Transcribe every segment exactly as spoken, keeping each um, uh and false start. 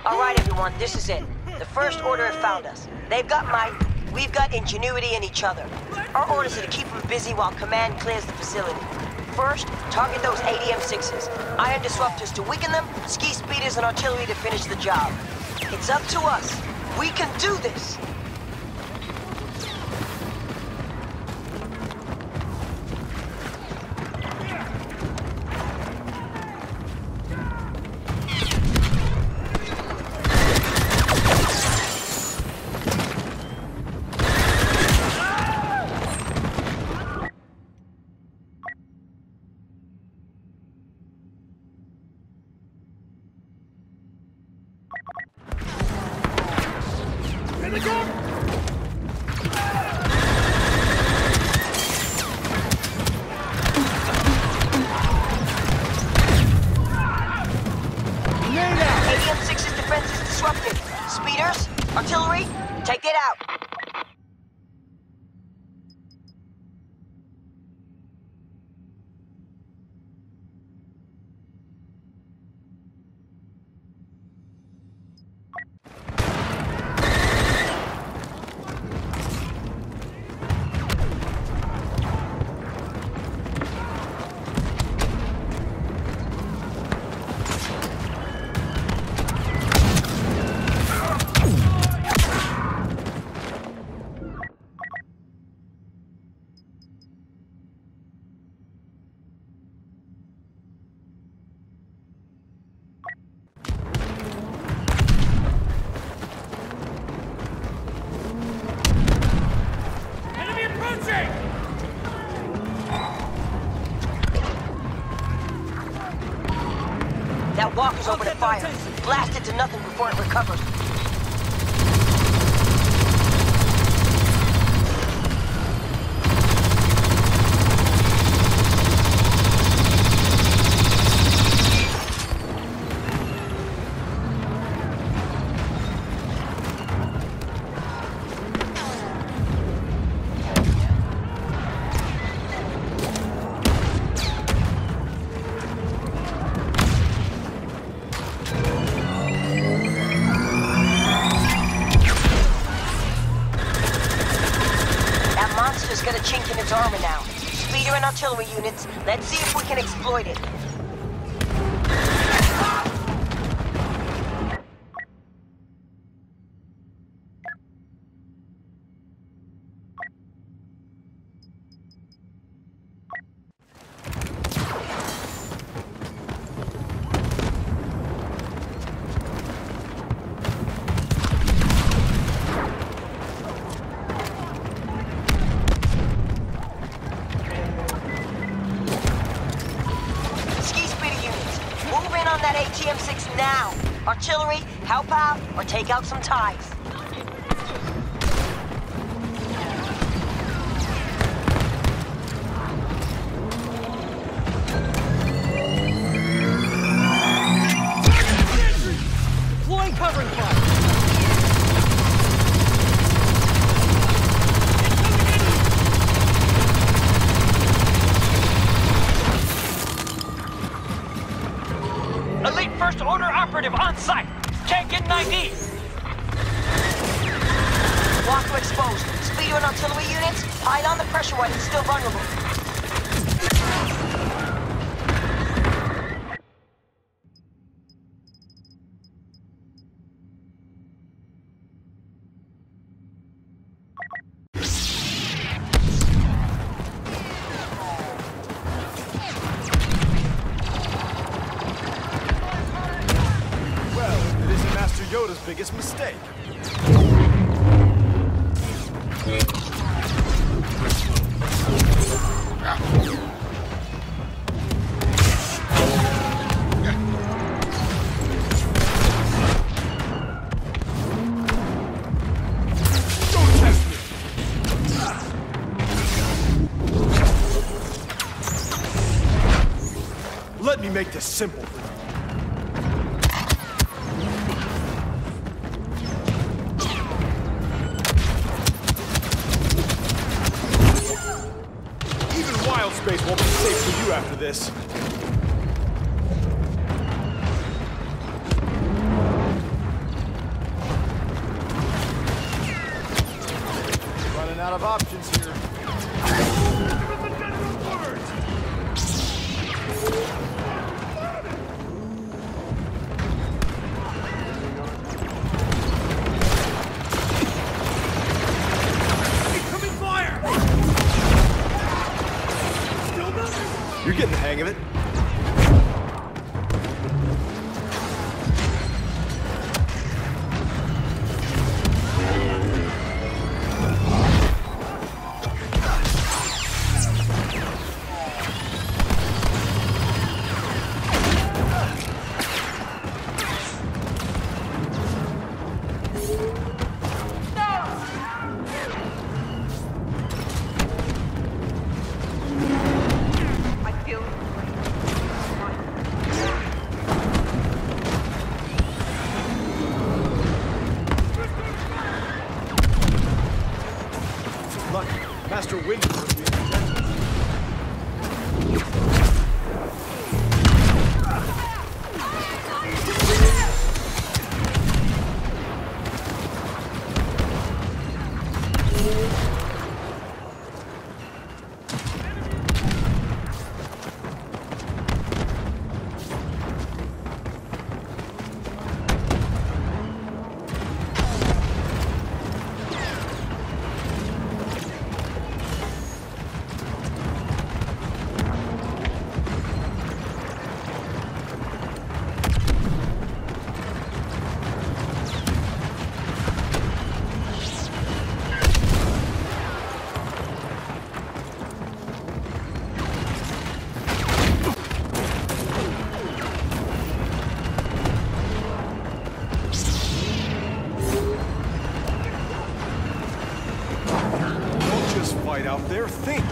All right, everyone, this is it. The First Order have found us. They've got might, we've got ingenuity in each other. Our orders are to keep them busy while Command clears the facility. First, target those A D M sixes. Iron disruptors to weaken them, ski speeders and artillery to finish the job. It's up to us. We can do this! Artillery, take it out. That walker's over to fire. Blast it to nothing before it recovers. Got a chink in its armor now. Speeder and artillery units, let's see if we can exploit it. That A T M six now. Artillery, help out, or take out some ties. Deploying covering fire. Elite First Order operative on site. Can't get an I D. Walker exposed. Speeder and artillery units, hide on the pressure while it's still vulnerable. Yoda's biggest mistake. Don't test me. Let me make this simple for you. Space won't be safe for you after this. Mister Windsor being protected. Out there, think.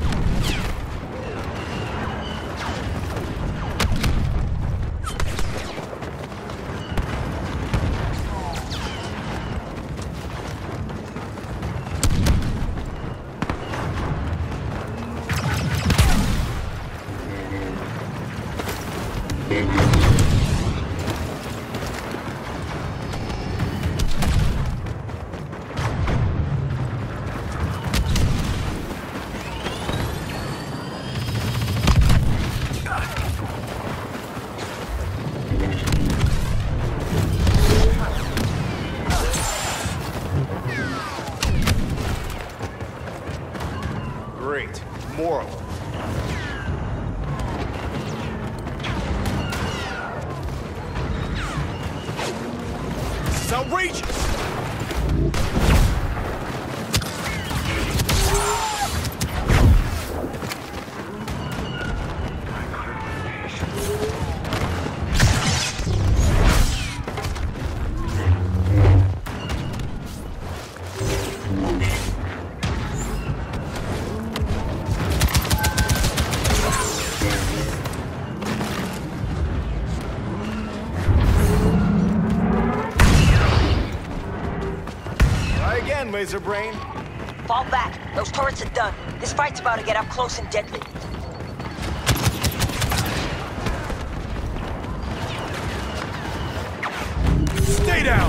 Great. More of them. This is outrageous! Laser brain. Fall back. Those turrets are done. This fight's about to get up close and deadly. Stay down!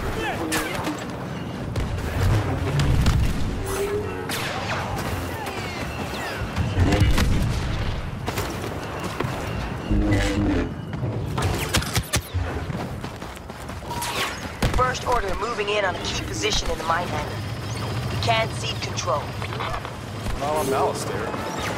First Order moving in on a key position in the mine hangar. We can't cede control. Not on Malastare.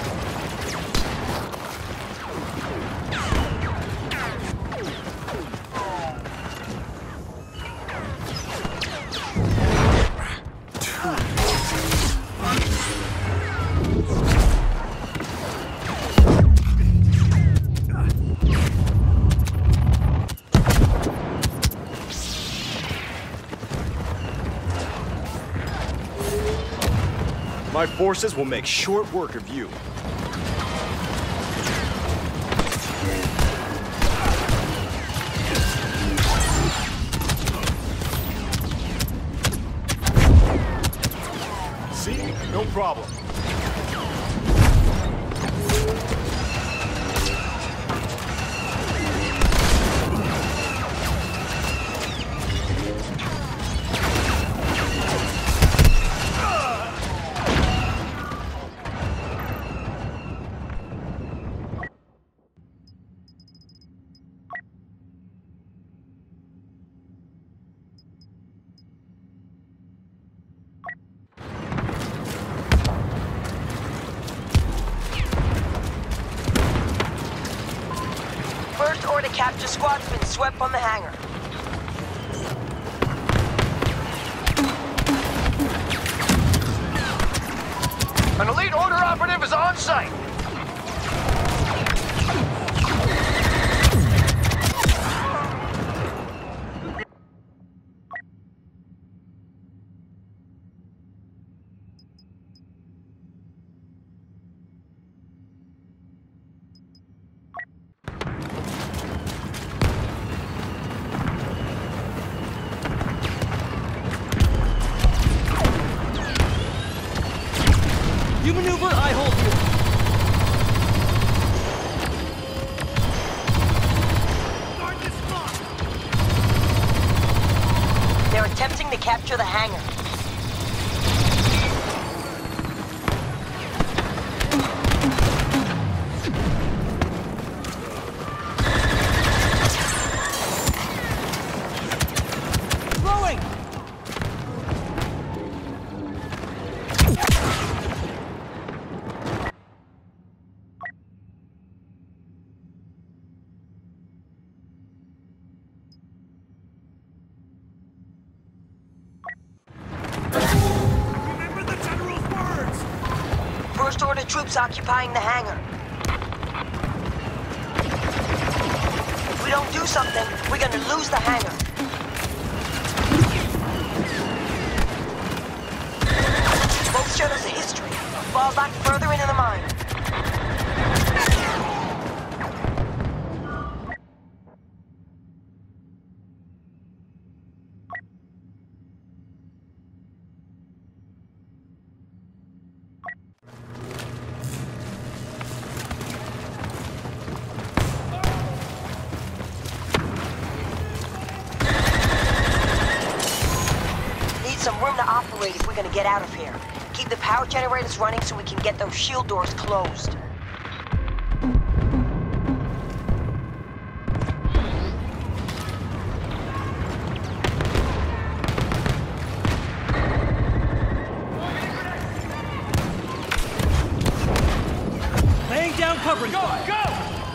My forces will make short work of you. See? No problem. First Order capture squad's been swept from the hangar. An elite Order operative is on site. to capture the hangar. Throwing! Remember the General's words! First Order troops occupying the hangar. If we don't do something, we're gonna lose the hangar. Both showed us a history. Fall back further into the mine. Some room to operate if we're gonna get out of here. Keep the power generators running so we can get those shield doors closed. Laying down covering Go, fire. go!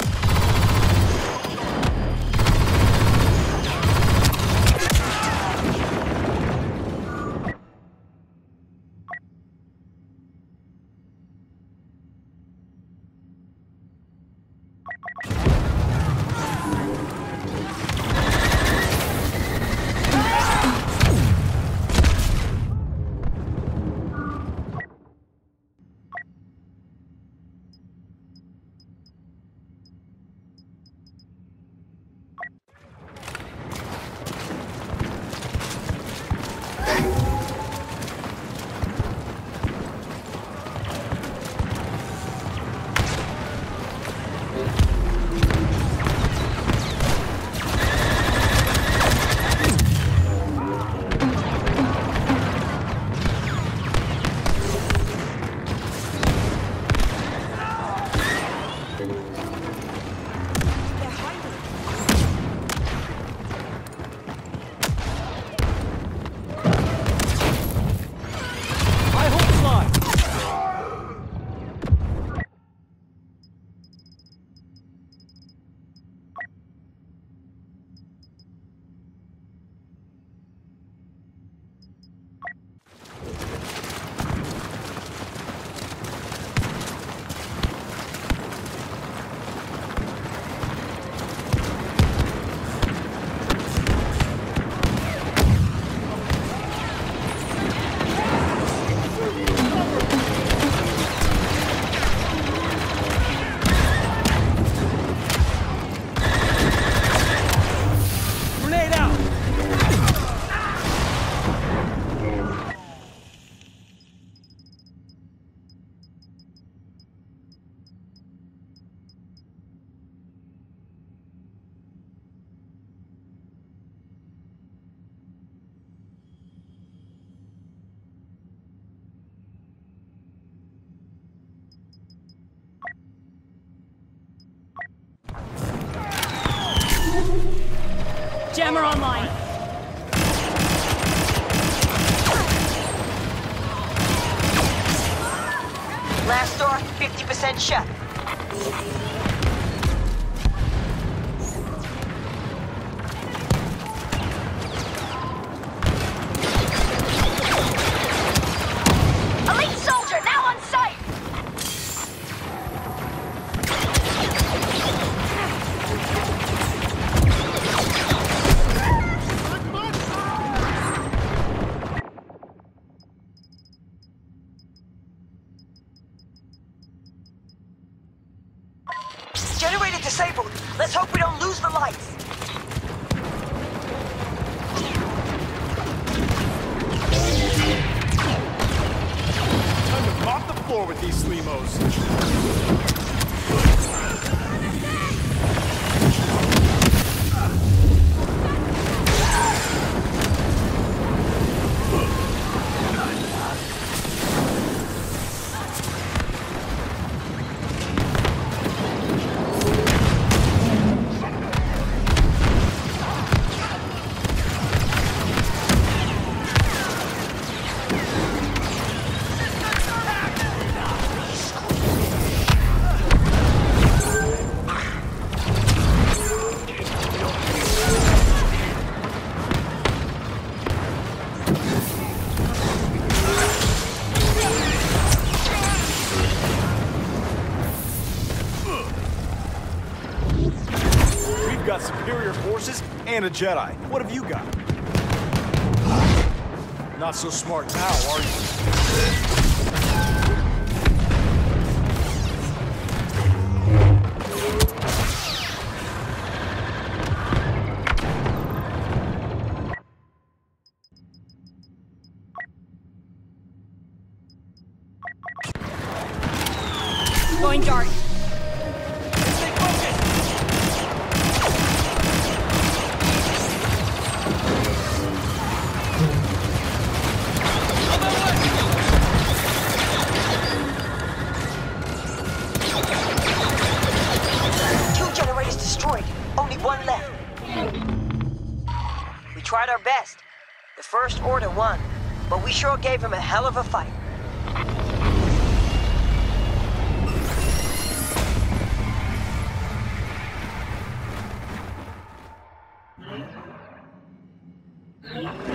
I hold the line. Grenade out. Jammer online. Last door, fifty percent shut. Elite soldier, now on site! forces and a Jedi. What have you got? Not so smart now, are you? Going dark. Stay focused! Two generators destroyed. Only one left. We tried our best. The First Order won, but we sure gave him a hell of a fight. Yeah.